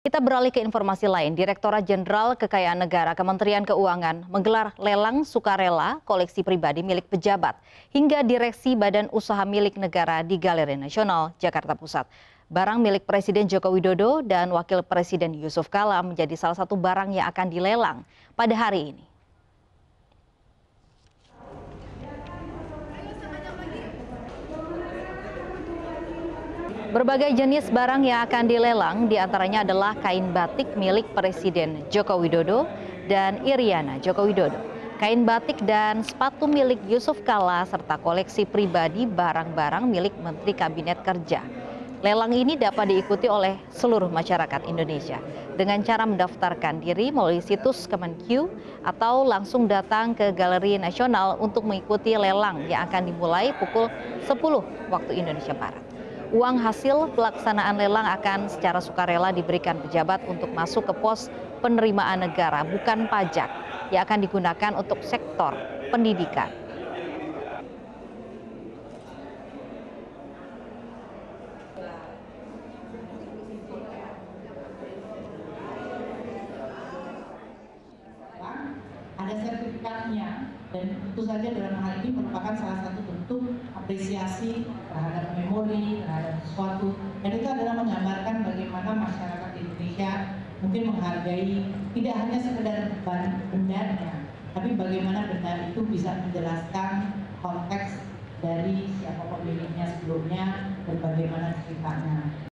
Kita beralih ke informasi lain. Direktorat Jenderal Kekayaan Negara Kementerian Keuangan menggelar lelang sukarela koleksi pribadi milik pejabat hingga direksi badan usaha milik negara di Galeri Nasional, Jakarta Pusat. Barang milik Presiden Joko Widodo dan Wakil Presiden Yusuf Kala menjadi salah satu barang yang akan dilelang pada hari ini. Berbagai jenis barang yang akan dilelang diantaranya adalah kain batik milik Presiden Joko Widodo dan Iriana Joko Widodo, kain batik dan sepatu milik Yusuf Kala, serta koleksi pribadi barang-barang milik Menteri Kabinet Kerja. Lelang ini dapat diikuti oleh seluruh masyarakat Indonesia dengan cara mendaftarkan diri melalui situs Kemenq atau langsung datang ke Galeri Nasional untuk mengikuti lelang yang akan dimulai pukul 10 waktu Indonesia Barat. Uang hasil pelaksanaan lelang akan secara sukarela diberikan pejabat untuk masuk ke pos penerimaan negara, bukan pajak, yang akan digunakan untuk sektor pendidikan. Ada sertifikatnya, dan tentu saja dalam hal ini merupakan salah satu bentuk apresiasi terhadap memori, terhadap sesuatu, dan itu adalah menggambarkan bagaimana masyarakat Indonesia mungkin menghargai tidak hanya sekedar bendanya, tapi bagaimana benda itu bisa menjelaskan konteks dari siapa pemiliknya sebelumnya dan bagaimana ceritanya.